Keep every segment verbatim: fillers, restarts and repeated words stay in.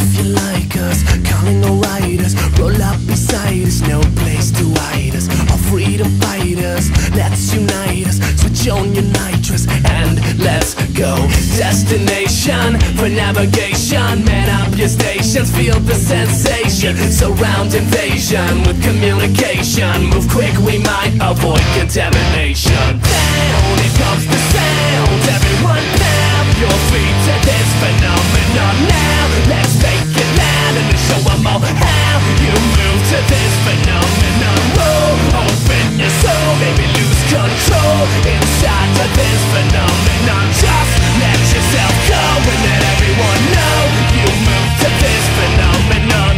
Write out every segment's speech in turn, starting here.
If you like us, calling all riders, roll up beside us, no place to hide us. All freedom fighters, let's unite us. Switch on your nitrous and let's go. Destination for navigation, man up your stations, feel the sensation. Surround invasion with communication. Move quick, we might avoid contamination. Down, here comes the sound. Everyone pound your feet to this phenomenon now. Let's make it loud and show them all how you move to this phenomenon. Whoa, open your soul, baby, lose control inside of this phenomenon. Just let yourself go and let everyone know you move to this phenomenon.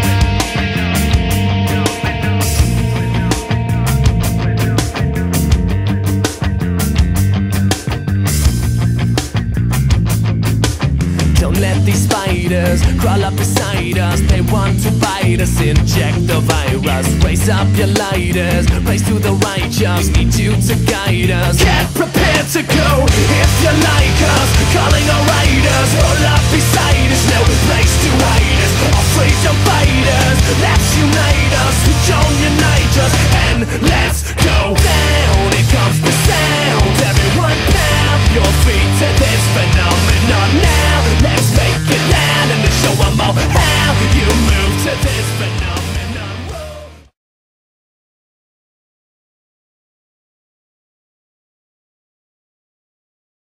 Don't let these spiders crawl up beside us. They want to bite us, inject the virus. Raise up your lighters, praise to the righteous. Need you to guide us. Get prepared to go if you like us. Calling all riders, roll up beside us. No place to hide us. All freedom fighters, let's unite us. Switch on your nitrous and let's go. Down, here comes the sound. Everyone pound your feet to this phenomenon.